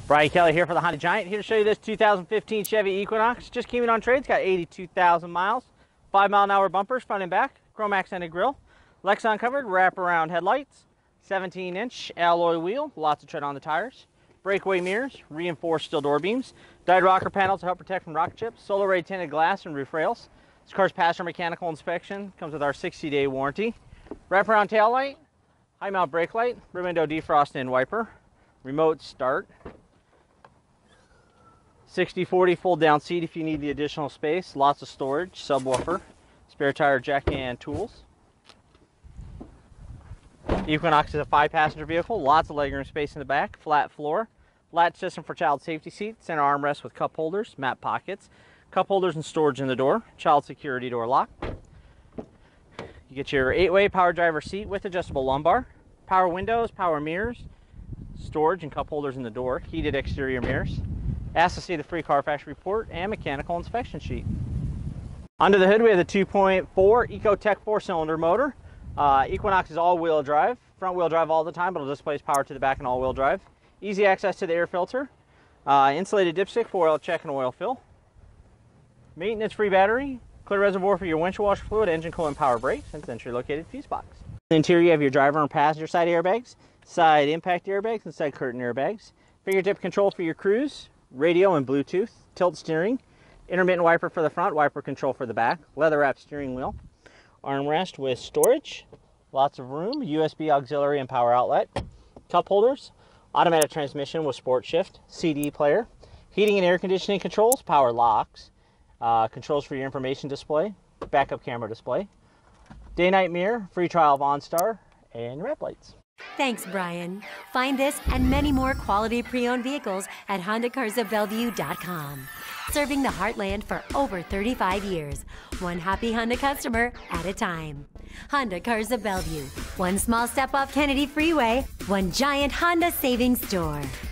Brian Kelly here for the Honda Giant. Here to show you this 2015 Chevy Equinox. Just came in on trade. It's got 82,000 miles. 5-mile-an-hour bumpers, front and back. Chrome accented grille. Lexan covered, wraparound headlights. 17-inch alloy wheel. Lots of tread on the tires. Breakaway mirrors. Reinforced steel door beams. Dyed rocker panels to help protect from rocket chips. Solar ray tinted glass and roof rails. This car's passed our mechanical inspection. Comes with our 60-day warranty. Wraparound tail light. High mount brake light. Rear window defrost and wiper. Remote start. 60/40 fold down seat if you need the additional space. Lots of storage, subwoofer, spare tire jack and tools. Equinox is a 5-passenger vehicle. Lots of legroom space in the back. Flat floor. Latch system for child safety seats. Center armrest with cup holders, map pockets. Cup holders and storage in the door. Child security door lock. You get your 8-way power driver seat with adjustable lumbar. Power windows, power mirrors. Storage and cup holders in the door. Heated exterior mirrors. Ask to see the free Carfax report and mechanical inspection sheet. Under the hood, we have the 2.4 Ecotech 4-cylinder motor. Equinox is all-wheel drive. Front-wheel drive all the time, but it'll displace power to the back and all-wheel drive. Easy access to the air filter. Insulated dipstick for oil check and oil fill. Maintenance-free battery. Clear reservoir for your windshield washer fluid, engine coolant, power brakes, and century-located fuse box. In the interior, you have your driver and passenger side airbags, side impact airbags, and side curtain airbags. Fingertip control for your cruise. Radio and Bluetooth, tilt steering, intermittent wiper for the front, wiper control for the back, leather wrapped steering wheel, armrest with storage, lots of room, USB auxiliary and power outlet, cup holders, automatic transmission with sport shift, CD player, heating and air conditioning controls, power locks, controls for your information display, backup camera display, day-night mirror, free trial of OnStar, and your wrap lights. Thanks, Brian. Find this and many more quality pre-owned vehicles at HondaCarsOfBellevue.com. Serving the heartland for over 35 years. One happy Honda customer at a time. Honda Cars of Bellevue. One small step off Kennedy Freeway. One giant Honda savings store.